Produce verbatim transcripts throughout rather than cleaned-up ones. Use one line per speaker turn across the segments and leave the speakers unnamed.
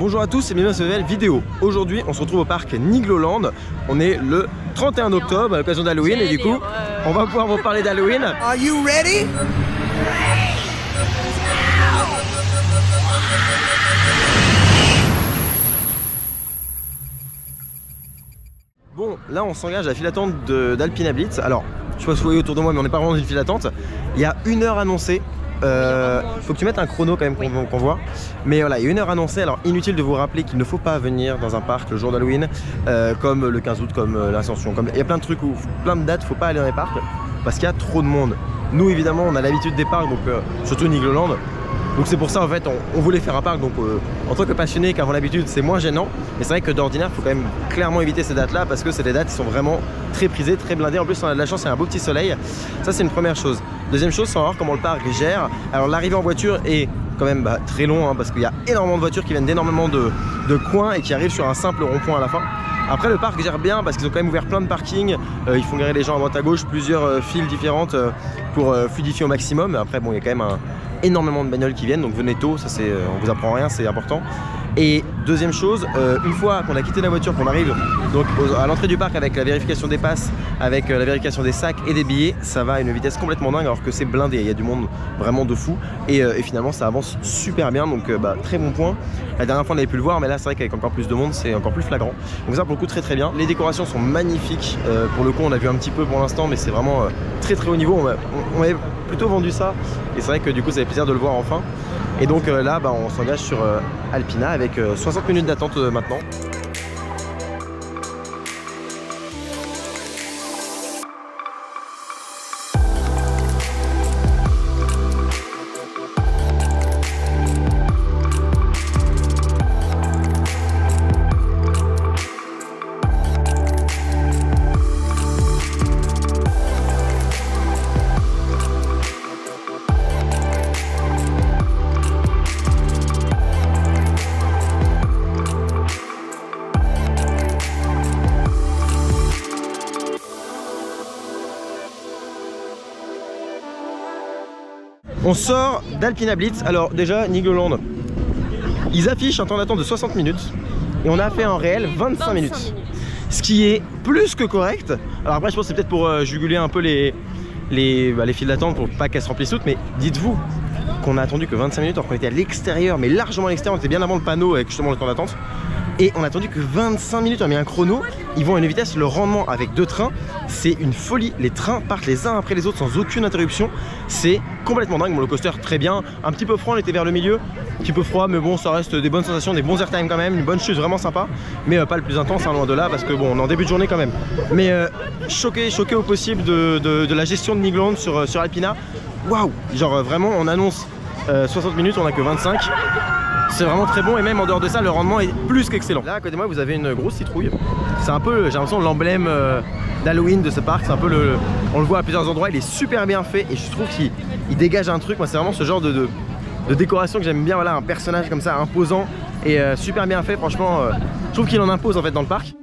Bonjour à tous et bienvenue dans cette nouvelle vidéo. Aujourd'hui on se retrouve au parc Nigloland. On est le trente et un octobre à l'occasion d'Halloween et du coup on va pouvoir vous parler d'Halloween.
Are you ready?
Bon, là on s'engage à la file d'attente d'Alpina Blitz. Alors, je sais pas si vous voyez autour de moi mais on n'est pas vraiment dans une file d'attente. Il y a une heure annoncée. Euh, faut que tu mettes un chrono quand même qu'on qu'on voit. Mais voilà, il y a une heure annoncée. Alors inutile de vous rappeler qu'il ne faut pas venir dans un parc le jour d'Halloween, euh, comme le quinze août, comme euh, l'Ascension. Comme il y a plein de trucs où plein de dates, faut pas aller dans les parcs parce qu'il y a trop de monde. Nous évidemment, on a l'habitude des parcs, donc euh, surtout Nigloland. Donc c'est pour ça en fait on, on voulait faire un parc. Donc euh, en tant que passionné qui avons l'habitude, c'est moins gênant. Mais c'est vrai que d'ordinaire, il faut quand même clairement éviter ces dates-là parce que c'est des dates qui sont vraiment très prisées, très blindées. En plus, on a de la chance, il y a un beau petit soleil. Ça c'est une première chose. Deuxième chose, c'est voir comment le parc gère. Alors l'arrivée en voiture est quand même bah, très long hein, parce qu'il y a énormément de voitures qui viennent d'énormément de, de coins et qui arrivent sur un simple rond-point à la fin. Après le parc gère bien parce qu'ils ont quand même ouvert plein de parkings, euh, ils font garer les gens à droite à gauche, plusieurs euh, files différentes euh, pour euh, fluidifier au maximum. Après bon, il y a quand même un, énormément de bagnoles qui viennent, donc venez tôt, ça c'est, euh, on vous apprend rien, c'est important. Et deuxième chose, euh, une fois qu'on a quitté la voiture, qu'on arrive donc aux, à l'entrée du parc avec la vérification des passes, avec euh, la vérification des sacs et des billets, ça va à une vitesse complètement dingue alors que c'est blindé, il y a du monde vraiment de fou et, euh, et finalement ça avance super bien, donc euh, bah, très bon point. La dernière fois on avait pu le voir mais là c'est vrai qu'avec encore plus de monde c'est encore plus flagrant, donc ça pour le coup très très bien. Les décorations sont magnifiques, euh, pour le coup on a vu un petit peu pour l'instant mais c'est vraiment euh, très très haut niveau. On, on, on avait plutôt vendu ça et c'est vrai que du coup ça fait plaisir de le voir enfin. Et donc euh, là bah, on s'engage sur euh, Alpina avec euh, soixante minutes d'attente euh, maintenant. On sort d'Alpina Blitz. Alors déjà Nigloland, ils affichent un temps d'attente de soixante minutes et on a fait en réel vingt-cinq minutes, ce qui est plus que correct. Alors après je pense que c'est peut-être pour euh, juguler un peu les, les, bah, les files d'attente pour pas qu'elles se remplissent toutes, mais dites-vous qu'on a attendu que vingt-cinq minutes alors qu'on était à l'extérieur, mais largement à l'extérieur, on était bien avant le panneau avec justement le temps d'attente. Et on a attendu que vingt-cinq minutes, on a mis un chrono, ils vont à une vitesse, le rendement avec deux trains, c'est une folie. Les trains partent les uns après les autres sans aucune interruption, c'est complètement dingue. Bon, le coaster très bien, un petit peu froid, on était vers le milieu, un petit peu froid, mais bon, ça reste des bonnes sensations, des bons airtime quand même, une bonne chute vraiment sympa, mais euh, pas le plus intense, hein, loin de là, parce que bon, on est en début de journée quand même. Mais euh, choqué, choqué au possible de, de, de la gestion de Nigloland sur, sur Alpina. Waouh, genre euh, vraiment, on annonce euh, soixante minutes, on a que vingt-cinq. C'est vraiment très bon et même en dehors de ça le rendement est plus qu'excellent. Là à côté de moi vous avez une grosse citrouille. C'est un peu, j'ai l'impression, l'emblème euh, d'Halloween de ce parc. C'est un peu le, on le voit à plusieurs endroits, il est super bien fait et je trouve qu'il dégage un truc. Moi c'est vraiment ce genre de, de, de décoration que j'aime bien. Voilà, un personnage comme ça imposant et euh, super bien fait. Franchement euh, je trouve qu'il en impose en fait dans le parc.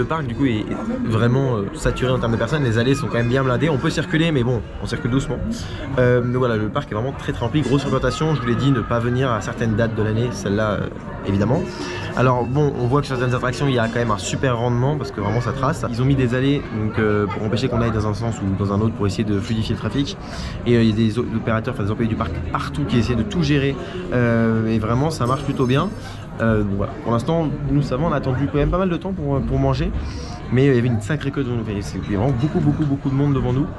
parc du coup est vraiment euh, saturé en termes de personnes, les allées sont quand même bien blindées, on peut circuler mais bon, on circule doucement. Euh, donc voilà, le parc est vraiment très très rempli, grosse fréquentation, je vous l'ai dit, ne pas venir à certaines dates de l'année, celle-là euh, évidemment. Alors bon, on voit que sur certaines attractions il y a quand même un super rendement parce que vraiment ça trace. Ils ont mis des allées donc, euh, pour empêcher qu'on aille dans un sens ou dans un autre pour essayer de fluidifier le trafic. Et euh, il y a des opérateurs, enfin des employés du parc partout qui essaient de tout gérer euh, et vraiment ça marche plutôt bien. Euh, donc voilà. Pour l'instant, nous savons, on a attendu quand même pas mal de temps pour, pour manger, mais il y avait une sacrée queue devant nous. Il y a vraiment beaucoup beaucoup beaucoup de monde devant nous.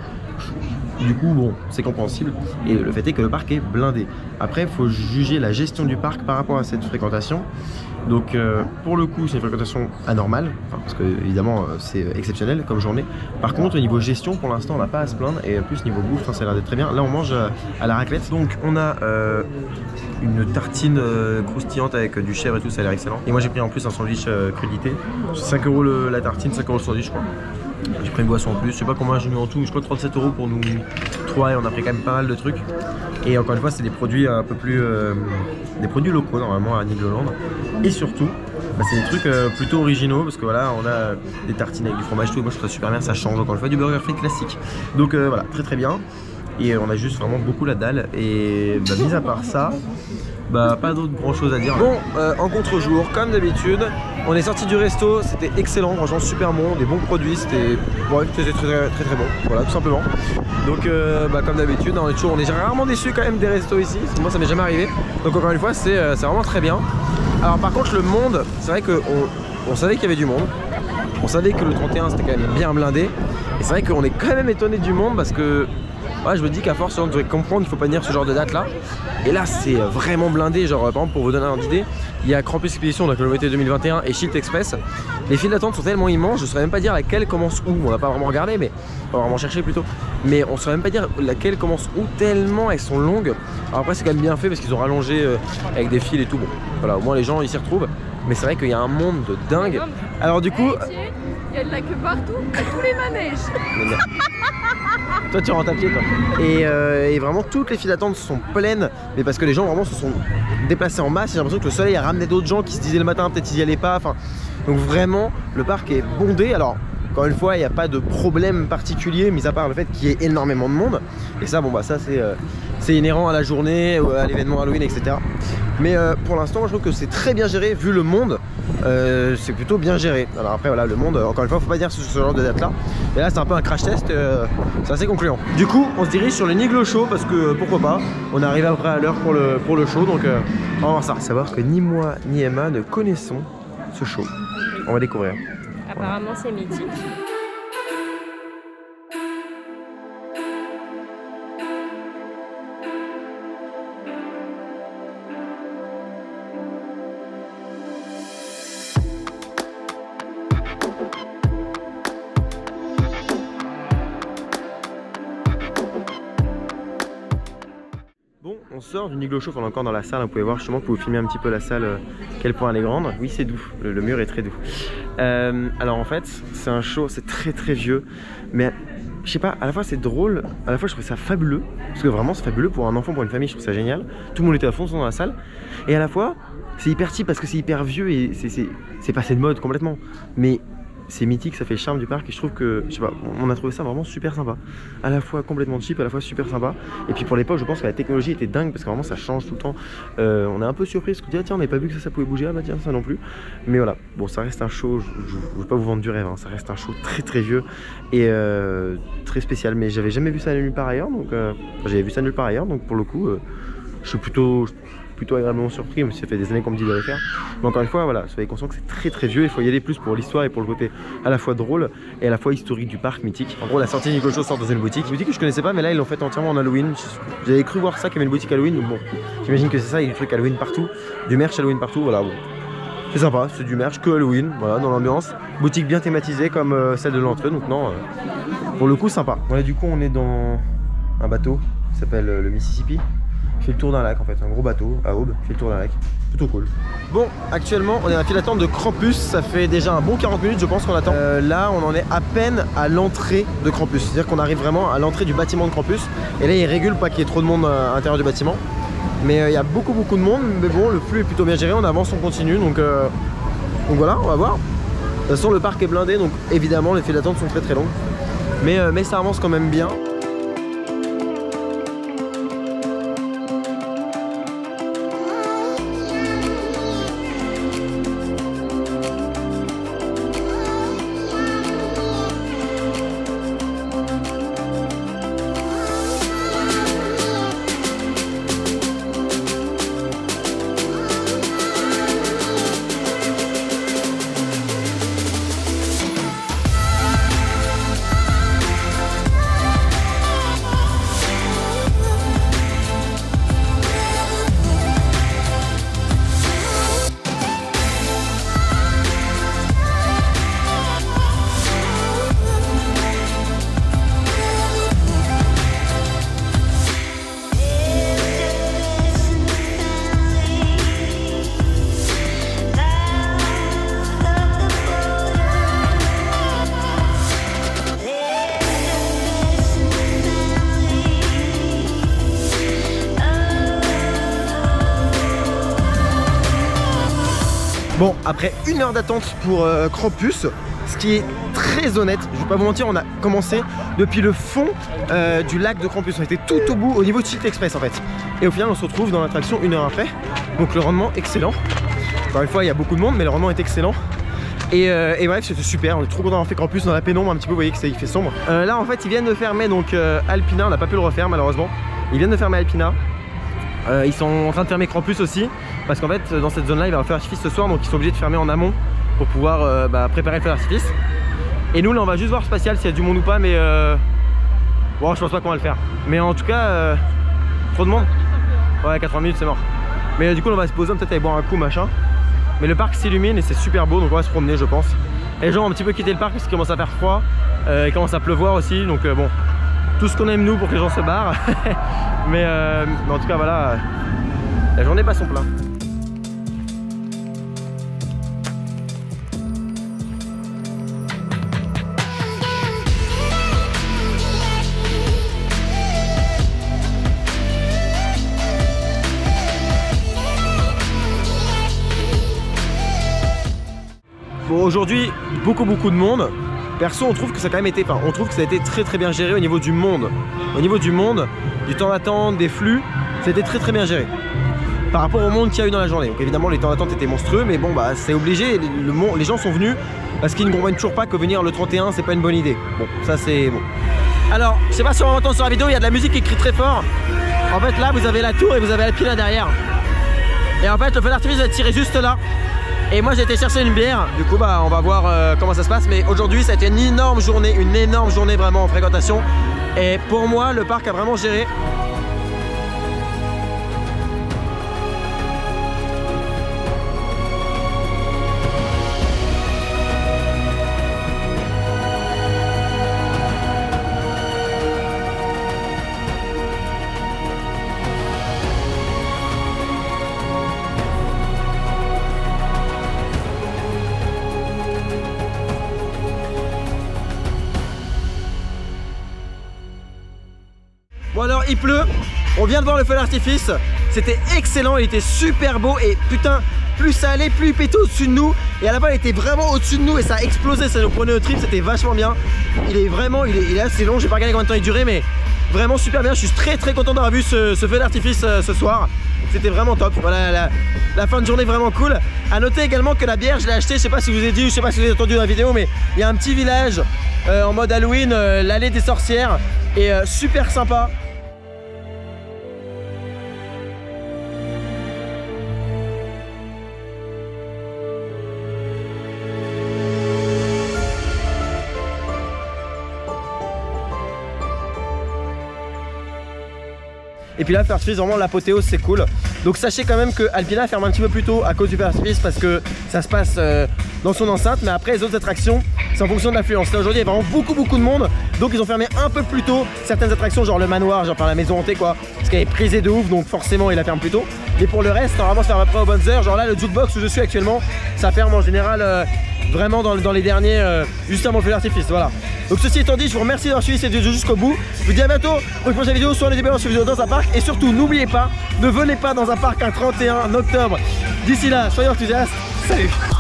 Du coup, bon, c'est compréhensible. Et le fait est que le parc est blindé. Après, il faut juger la gestion du parc par rapport à cette fréquentation. Donc, euh, pour le coup, c'est une fréquentation anormale, enfin, parce que évidemment, euh, c'est exceptionnel comme journée. Par contre, au niveau gestion, pour l'instant, on n'a pas à se plaindre. Et en plus, niveau bouffe, ça a l'air d'être très bien. Là, on mange euh, à la raclette. Donc, on a euh, une tartine euh, croustillante avec euh, du chèvre et tout, ça a l'air excellent. Et moi, j'ai pris en plus un sandwich euh, crudité. cinq euros le, la tartine, cinq euros le sandwich, je crois. J'ai pris une boisson en plus, je sais pas combien j'ai mis en tout, mais je crois trente-sept euros pour nous trois et on a pris quand même pas mal de trucs. Et encore une fois, c'est des produits un peu plus. Euh, des produits locaux normalement à Nigloland. Et surtout, bah, c'est des trucs euh, plutôt originaux parce que voilà, on a des tartines avec du fromage, tout. Et moi je trouve ça super bien, ça change encore une fois du burger free classique. Donc euh, voilà, très très bien. Et on a juste vraiment beaucoup la dalle. Et bah, mis à part ça, bah pas d'autre grand chose à dire. Bon, euh, en contre-jour, comme d'habitude, on est sorti du resto, c'était excellent, franchement super bon, des bons produits, c'était ouais, très, très très très très bon, voilà tout simplement. Donc euh, bah, comme d'habitude, on est toujours, on est rarement déçu quand même des restos ici, moi ça m'est jamais arrivé. Donc encore une fois, c'est euh, vraiment très bien. Alors par contre le monde, c'est vrai qu'on on savait qu'il y avait du monde, on savait que le trente et un c'était quand même bien blindé, et c'est vrai qu'on est quand même étonné du monde parce que ouais, je me dis qu'à force on devrait comprendre qu'il faut pas venir ce genre de date là. Et là c'est vraiment blindé, genre par exemple pour vous donner un idée, il y a Krampus Expedition, donc le Nouveauté deux mille vingt et un et Shield Express. Les files d'attente sont tellement immenses, je saurais même pas dire laquelle commence où, on n'a pas vraiment regardé mais on va vraiment chercher plutôt. Mais on saurait même pas dire laquelle commence où tellement elles sont longues. Alors après c'est quand même bien fait parce qu'ils ont rallongé euh, avec des fils et tout, bon voilà au moins les gens ils s'y retrouvent. Mais c'est vrai qu'il y a un monde de dingue. Alors du coup...
Il y a de la queue partout, à tous les manèges.
Toi tu rentres à pied quoi. Et, euh, et vraiment toutes les files d'attente sont pleines. Mais parce que les gens vraiment se sont déplacés en masse. J'ai l'impression que le soleil a ramené d'autres gens qui se disaient le matin peut-être ils y allaient pas. Enfin, donc vraiment le parc est bondé. Alors encore une fois il n'y a pas de problème particulier mis à part le fait qu'il y ait énormément de monde. Et ça bon bah ça c'est euh, c'est inhérent à la journée, à l'événement Halloween et cetera. Mais euh, pour l'instant je trouve que c'est très bien géré vu le monde. Euh, c'est plutôt bien géré. Alors après voilà le monde, encore une fois faut pas dire sur ce genre de date là. Et là c'est un peu un crash test, euh, c'est assez concluant. Du coup on se dirige sur le Niglo Show parce que pourquoi pas, on arrive à peu près à l'heure pour le, pour le show, donc euh, on va voir ça. Savoir que ni moi ni Emma ne connaissons ce show. On va découvrir.
Apparemment c'est mythique.
On sort du Niglo Show, on est encore dans la salle, vous pouvez voir justement, vous pouvez filmer un petit peu la salle, euh, quel point elle est grande. Oui c'est doux, le, le mur est très doux. Euh, alors en fait c'est un show, c'est très très vieux, mais je sais pas, à la fois c'est drôle, à la fois je trouve ça fabuleux, parce que vraiment c'est fabuleux pour un enfant, pour une famille, je trouve ça génial. Tout le monde était à fond dans la salle, et à la fois c'est hyper cheap parce que c'est hyper vieux et c'est passé de mode complètement. Mais c'est mythique, ça fait le charme du parc et je trouve que, je sais pas, on a trouvé ça vraiment super sympa. À la fois complètement cheap, à la fois super sympa. Et puis pour l'époque, je pense que la technologie était dingue parce que vraiment ça change tout le temps. Euh, on est un peu surpris parce qu'on dit ah tiens, on n'avait pas vu que ça, ça pouvait bouger, ah bah tiens, ça non plus. Mais voilà, bon, ça reste un show, je, je veux pas vous vendre du rêve, hein, ça reste un show très très vieux et euh, très spécial. Mais j'avais jamais vu ça nulle part ailleurs, donc euh, j'avais vu ça nulle part ailleurs, donc pour le coup, euh, je suis plutôt. plutôt agréablement surpris, même si ça fait des années qu'on me dit de le faire. Mais encore une fois, voilà, soyez conscient que c'est très très vieux, il faut y aller plus pour l'histoire et pour le côté à la fois drôle et à la fois historique du parc mythique. En gros, la sortie Niglo Show sort dans une boutique, une boutique que je connaissais pas, mais là ils l'ont fait entièrement en Halloween. J'avais cru voir ça qu'il y avait une boutique Halloween, donc bon, j'imagine que c'est ça, il y a des trucs Halloween partout, du merch Halloween partout, voilà. Bon. C'est sympa, c'est du merch que Halloween, voilà, dans l'ambiance. Boutique bien thématisée comme euh, celle de l'entrée, donc non, euh, pour le coup sympa. Voilà, du coup on est dans un bateau qui s'appelle euh, le Mississippi. Il fait le tour d'un lac en fait, un gros bateau à aube, il fait le tour d'un lac, plutôt cool. Bon, actuellement on est à la file d'attente de Krampus, ça fait déjà un bon quarante minutes je pense qu'on attend. Euh, là on en est à peine à l'entrée de Krampus, c'est-à-dire qu'on arrive vraiment à l'entrée du bâtiment de Krampus. Et là il régule pas qu'il y ait trop de monde à l'intérieur du bâtiment. Mais il euh, y a beaucoup beaucoup de monde, mais bon le flux est plutôt bien géré, on avance, on continue, donc, euh, donc voilà, on va voir. toute façon le parc est blindé, donc évidemment les files d'attente sont très très longues. Mais, euh, mais ça avance quand même bien. Bon, après une heure d'attente pour euh, Krampus, ce qui est très honnête, je vais pas vous mentir, on a commencé depuis le fond euh, du lac de Krampus. On était tout au bout, au niveau de Tilt Express en fait. Et au final, on se retrouve dans l'attraction une heure après. Donc le rendement excellent. Encore une fois, il y a beaucoup de monde, mais le rendement est excellent. Et, euh, et bref, c'était super, on est trop content d'avoir fait Krampus dans la pénombre un petit peu, vous voyez qu'il fait sombre. Euh, là en fait, ils viennent de fermer donc euh, Alpina, on n'a pas pu le refaire malheureusement. Ils viennent de fermer Alpina. Euh, ils sont en train de fermer Krampus aussi, parce qu'en fait dans cette zone là il va y avoir feu d'artifice ce soir, donc ils sont obligés de fermer en amont pour pouvoir euh, bah, préparer le feu d'artifice. Et nous là on va juste voir Spatial s'il y a du monde ou pas, mais euh... bon, je pense pas qu'on va le faire. Mais en tout cas, euh... trop de monde. Ouais, quatre-vingts minutes c'est mort. Mais euh, du coup on va se poser, peut-être aller boire un coup machin. Mais le parc s'illumine et c'est super beau, donc on va se promener je pense. Et les gens ont un petit peu quitté le parc parce qu'il commence à faire froid, euh, il commence à pleuvoir aussi, donc euh, bon, tout ce qu'on aime nous pour que les gens se barrent. mais, euh, mais en tout cas voilà, la journée passe son plein. Bon, aujourd'hui beaucoup beaucoup de monde. Perso, on trouve que ça a quand même été, enfin, on trouve que ça a été très très bien géré au niveau du monde. Au niveau du monde, du temps d'attente, des flux, c'était très très bien géré. Par rapport au monde qu'il y a eu dans la journée. Donc évidemment les temps d'attente étaient monstrueux, mais bon bah c'est obligé, le monde, les gens sont venus parce qu'ils ne comprennent toujours pas que venir le trente et un c'est pas une bonne idée. Bon, ça c'est bon. Alors, je sais pas si on entend sur la vidéo, il y a de la musique qui crie très fort. En fait là vous avez la tour et vous avez Alpina derrière. Et en fait le feu d'artifice va tirer juste là. Et moi j'ai été chercher une bière, du coup bah on va voir euh, comment ça se passe. Mais aujourd'hui ça a été une énorme journée, une énorme journée vraiment en fréquentation. Et pour moi le parc a vraiment géré. Bon alors il pleut, on vient de voir le feu d'artifice, c'était excellent, il était super beau et putain, plus ça allait, plus il pétait au-dessus de nous. Et à la fin il était vraiment au-dessus de nous et ça a explosé, ça nous prenait au trip, c'était vachement bien. Il est vraiment, il est, il est assez long, j'ai pas regardé combien de temps il durait, mais vraiment super bien. Je suis très très content d'avoir vu ce, ce feu d'artifice euh, ce soir. C'était vraiment top. Voilà la, la fin de journée vraiment cool. A noter également que la bière je l'ai achetée, je sais pas si vous avez dit, je sais pas si vous avez entendu dans la vidéo, mais il y a un petit village euh, en mode Halloween, euh, l'allée des sorcières, et euh, super sympa. Et puis là, le feu d'artifice, vraiment l'apothéose, c'est cool. Donc sachez quand même que Alpina ferme un petit peu plus tôt à cause du feu d'artifice parce que ça se passe euh, dans son enceinte. Mais après, les autres attractions, c'est en fonction de l'affluence. Là aujourd'hui, il y a vraiment beaucoup beaucoup de monde. Donc ils ont fermé un peu plus tôt certaines attractions, genre le manoir, genre par la maison hantée quoi. Parce qu'elle est prisée de ouf, donc forcément, il la ferme plus tôt. Et pour le reste, normalement, ça ferme après aux bonnes heures. Genre là, le jukebox où je suis actuellement, ça ferme en général euh, vraiment dans, dans les derniers, euh, juste avant le feu d'artifice. Voilà. Donc ceci étant dit, je vous remercie d'avoir suivi cette vidéo jusqu'au bout. Je vous dis à bientôt pour une prochaine vidéo, soit les vidéos sur vidéo dans un parc. Et surtout, n'oubliez pas, ne venez pas dans un parc un trente et un octobre. D'ici là, soyez enthousiastes. Salut!